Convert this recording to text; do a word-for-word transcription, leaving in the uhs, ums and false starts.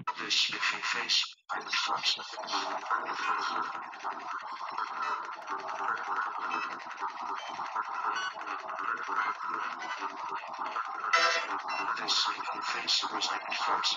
The sleeping face and the flaps. The sleeping face was like a flaps.